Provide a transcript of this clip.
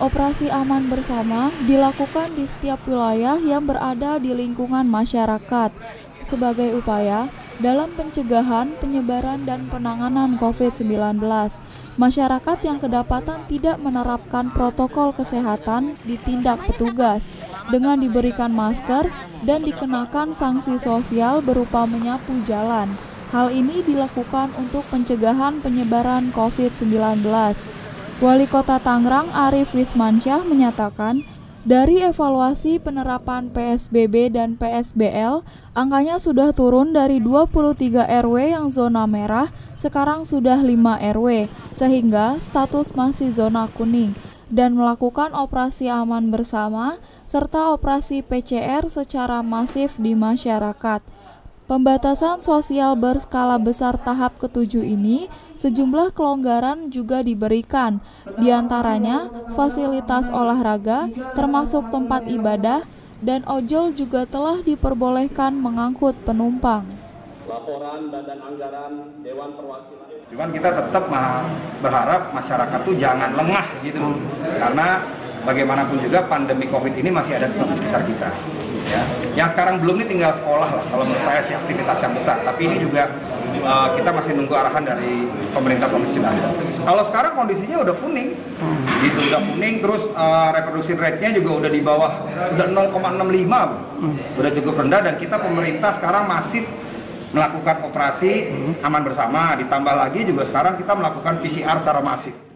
Operasi aman bersama dilakukan di setiap wilayah yang berada di lingkungan masyarakat sebagai upaya dalam pencegahan, penyebaran, dan penanganan COVID-19. Masyarakat yang kedapatan tidak menerapkan protokol kesehatan ditindak petugas dengan diberikan masker dan dikenakan sanksi sosial berupa menyapu jalan. Hal ini dilakukan untuk pencegahan penyebaran COVID-19. Wali Kota Tangerang Arief Wismansyah menyatakan, dari evaluasi penerapan PSBB dan PSBL, angkanya sudah turun dari 23 RW yang zona merah, sekarang sudah 5 RW, sehingga status masih zona kuning, dan melakukan operasi aman bersama, serta operasi PCR secara masif di masyarakat. Pembatasan sosial berskala besar tahap ke-7 ini, sejumlah kelonggaran juga diberikan, diantaranya fasilitas olahraga, termasuk tempat ibadah, dan ojol juga telah diperbolehkan mengangkut penumpang. Laporan Badan Anggaran Dewan Perwakilan. Cuman kita tetap berharap masyarakat tuh jangan lengah gitu, karena bagaimanapun juga pandemi COVID ini masih ada di sekitar kita. Ya. Yang sekarang belum ini tinggal sekolah lah, kalau menurut saya sih aktivitas yang besar, tapi ini juga kita masih nunggu arahan dari pemerintah Provinsi Banten. Kalau sekarang kondisinya udah kuning, gitu udah kuning, terus reproduksi rate-nya juga udah di bawah, udah 0,65, udah cukup rendah, dan kita pemerintah sekarang masif melakukan operasi aman bersama, ditambah lagi juga sekarang kita melakukan PCR secara masif.